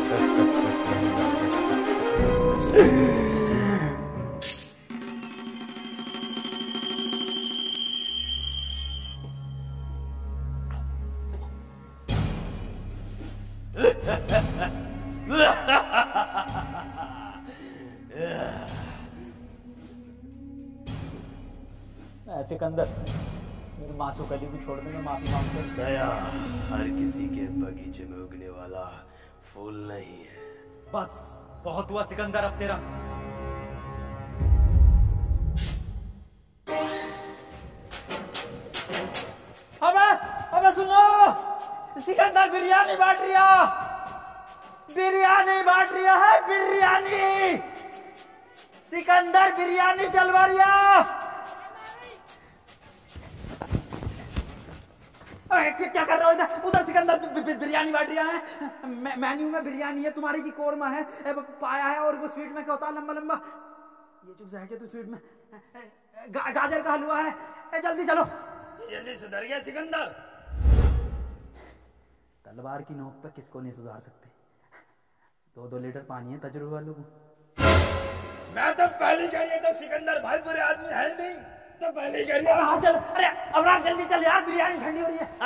सिकंदर, मेरे मासूम कली को छोड़ दे, मैं माफी मांगता हूं। दया हर किसी के बगीचे में उगने वाला फूल नहीं है। बस बहुत हुआ सिकंदर अब तेरा। अबे सुनो, सिकंदर बिरयानी बांट रिया, बिरयानी बांट रिया है, बिरयानी। सिकंदर बिरयानी चलवा रिया। क्या कर रहे हो इधर? उधर सिकंदर बिरयानी बांट रिया है। मेन्यू में बिरयानी है, तुम्हारी की कोरमा है, पाया है, और वो स्वीट में क्या होता है लंबा लंबा, ये चुप जाएगा तो स्वीट में गाजर का हलवा है। जल्दी चलो। जल्दी सुधर गया सिकंदर। तलवार की नोक पे किसको नहीं सुधार सकते। 2-2 लीटर पानी है तजुर्बे वालों को। मैं तो पहले कह रहा था सिकंदर भाई बुरे आदमी है नहीं, तो पहले कह रहा। हाँ चल, अरे अबराम जल्दी चल यार, बिरयानी ठंडी हो रही है।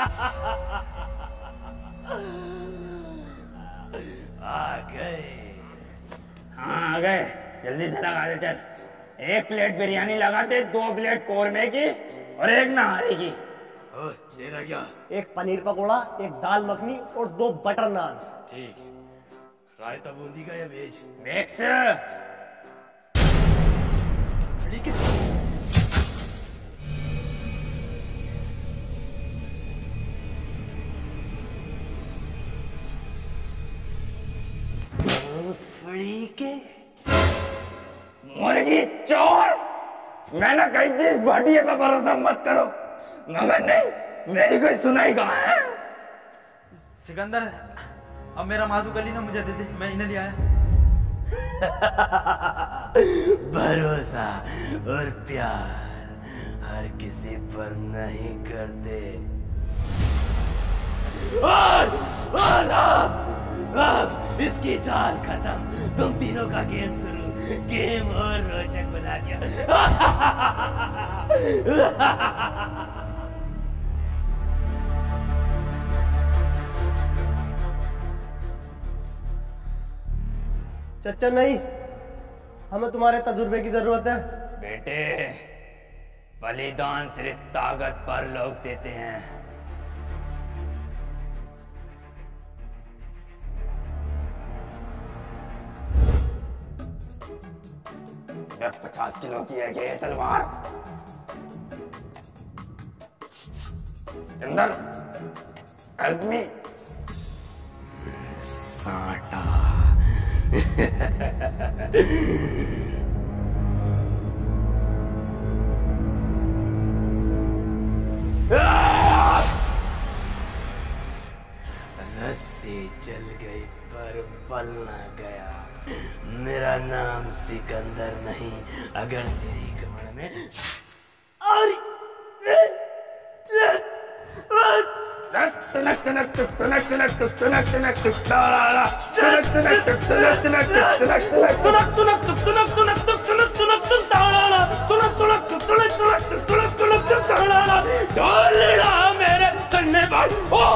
आ गए। हाँ आ गए, जल्दी से लगा दे चल। 1 प्लेट बिरयानी लगा दे, 2 प्लेट कोरमे की और 1 नहारे की। तेरा क्या? 1 पनीर पकोड़ा, 1 दाल मखनी और 2 बटर नान। ठीक। रायता बूंदी का या वेज? मिक्स। मुर्गी चोर, मैंने कही थी इस भाटिये पे भरोसा मत करो, मगर नहीं, मेरी कोई सुनाई कहाँ है। सिकंदर, अब मेरा मासूम कली ना मुझे दे दे, मैं इन्हें ले आया। भरोसा और प्यार हर किसी पर नहीं करते। और अब इसकी चाल खत्म, तुम तीनों का गेम शुरू। गेम और रोचक बना दिया। चचा नहीं, हमें तुम्हारे तजुर्बे की जरूरत है। बेटे, बलिदान सिर्फ ताकत पर लोग देते हैं। जब 50 किलो की है ये तलवार। अंदर हेल्प मी। साटा। रस्सी चल गई पर बल न गया। मेरा नाम सिकंदर नहीं, अगर तेरी कमर में मेरे करने पर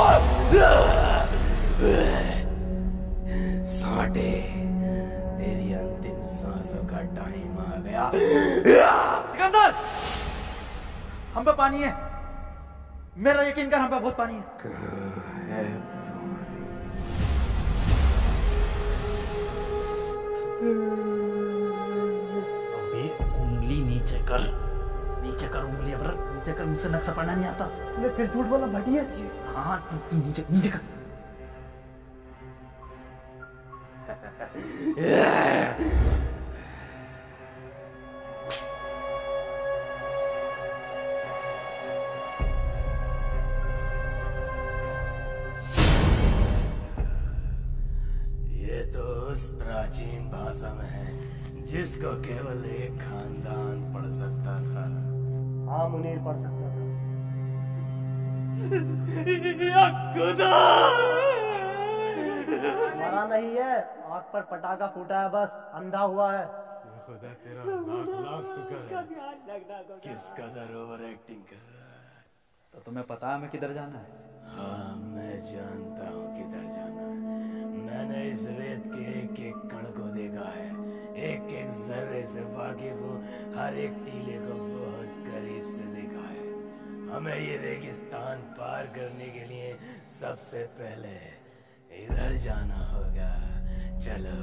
साटे, तेरी अंतिम सांसों का टाइम आ गया। सिकंदर, हम पे पानी है, मेरा यकीन कर, हम पे बहुत पानी है। अबे उंगली नीचे कर, नीचे कर उंगली, अबर नीचे कर, मुझसे नक्शा पढ़ना नहीं आता। मैं फिर झूठ बोला भाटिया। हाँ नीचे नीचे कर। ये तो उस प्राचीन भाषा में है जिसको केवल एक खानदान पढ़ सकता था। हाँ मुनीर पढ़ सकता था। या खुदा! मरा नहीं है, आँख पर पटाखा फूटा है, बस अंधा हुआ है। खुदा तेरा लाख लाख शुक्र है। किस कदर ओवर एक्टिंग कर रहा है। तो तुम्हें पता है हमें किधर जाना है? हाँ मैं जानता हूँ किधर जाना है। मैंने इस रेत के एक एक कण को देखा है, एक एक जर्रे से वाकिफ हूँ, हर एक टीले को बहुत करीब से देखा है। हमें ये रेगिस्तान पार करने के लिए सबसे पहले इधर जाना होगा। चलो।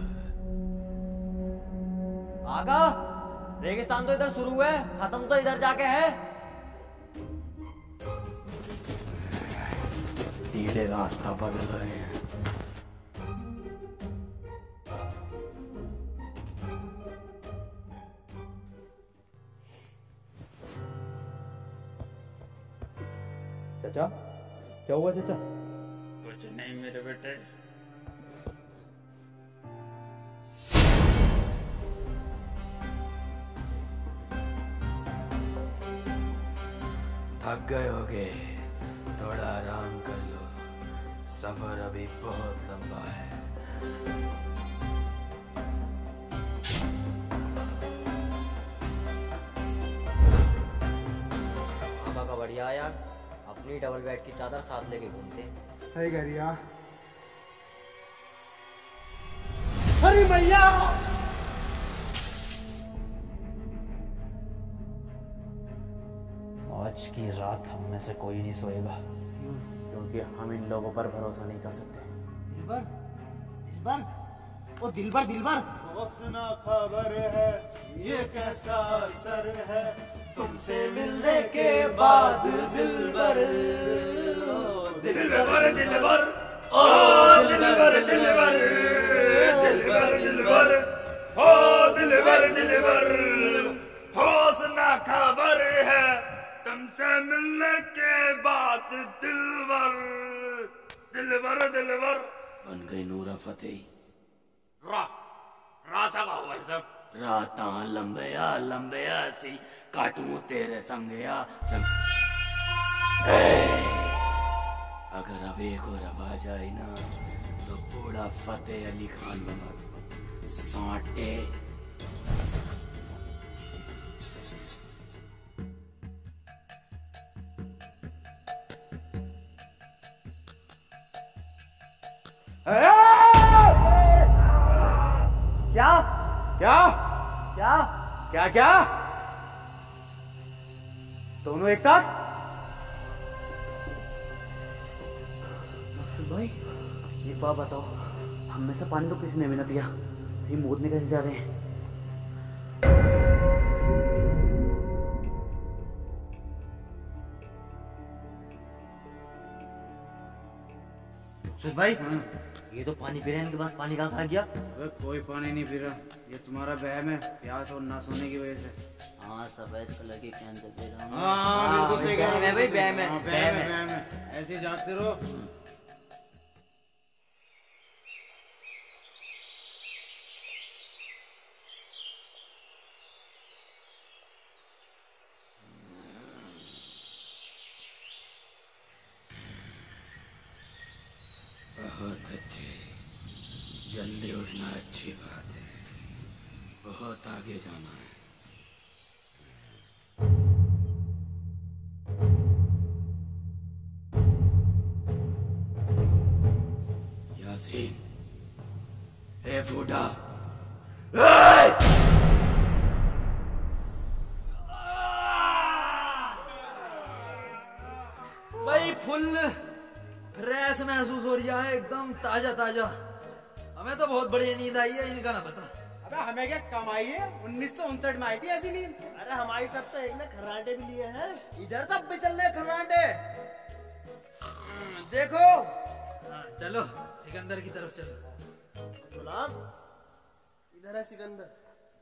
आका, रेगिस्तान तो इधर शुरू है, खत्म तो इधर जाके है। टीले रास्ता बदल रहे हैं। चाचा, क्या हुआ चाचा? कुछ नहीं मेरे बेटे। थक गए होगे, थोड़ा आराम कर लो, सफर अभी बहुत लंबा है। आका का बढ़िया यार, अपनी डबल बेड की चादर साथ लेके घूमते। सही कह रिया। अरे भैया, आज की रात हम में से कोई नहीं सोएगा, क्योंकि हम इन लोगों पर भरोसा नहीं कर सकते। दिलबर, दिलबर, ओ दिलबर, दिलबर। सुना खबर है, ये कैसा असर है तुमसे मिलने के बाद दिलबर। दिलबर दिलबर ओ दिलबर दिलबर दिलबर दिलबर ओ दिलबर दिलबर हो सुना खबर है तुमसे मिलने के बाद दिलबर दिलबर दिलबर। बन गई नूरा फतेही। रासा का हुआ सब। राता लंबया सी काटूं तेरे संगया संग। अगर अब एक और अब आ जाए ना तो बूढ़ा फतेह अली खान बना दूं। सांटे। क्या क्या क्या क्या क्या? दोनों एक साथ? भाई एक बात बताओ, हम में से पानी तो किसी ने भी ना पिया, ये मोदने कैसे जा रहे हैं? सुध भाई, ये तो पानी पी रहे हैं, इनके पास पानी कहाँ से आ गया? अबे कोई पानी नहीं पी रहा, ये तुम्हारा वहम है, प्यास और ना सोने की वजह से। हाँ, सफेद कलर की कैन दे रहा हूँ। हाँ बिल्कुल सही कहा। वहम है भाई, वहम है, हाँ, वहम है। वहम है। ऐसे ही जागते रहो। बहुत अच्छे, जल्दी उठना अच्छी बात है, बहुत आगे जाना है। यासीन, ए फूटा, भाई फुल फ्रेश महसूस हो रहा है, एकदम ताजा ताजा। हमें तो बहुत बढ़िया नींद आई है, इनका ना पता। अबे हमें क्या कमाई है, 1959 में आई थी ऐसी नींद। अरे हमारी तरफ तो एक ने खर्राटे भी लिए हैं। इधर तक भी चल रहे खर्राटे। देखो, चलो सिकंदर की तरफ चलो। गुलाम, इधर है सिकंदर।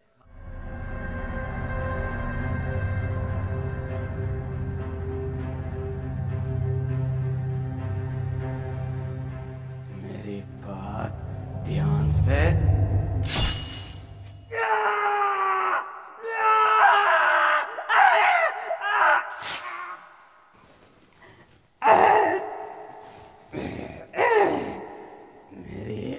मेरी बात ध्यान से। मेरी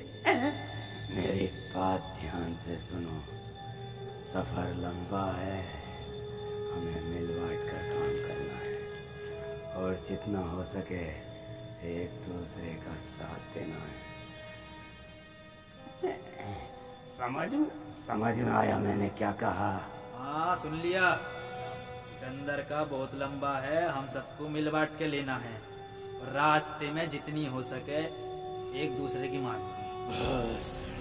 से सुनो, सफर लंबा है, हमें मिल बांट कर काम करना है और जितना हो सके एक दूसरे का साथ देना है। समझ में आया मैंने क्या कहा? हाँ सुन लिया। सिकंदर का बहुत लंबा है, हम सबको मिल बांट के लेना है और रास्ते में जितनी हो सके एक दूसरे की मदद। बस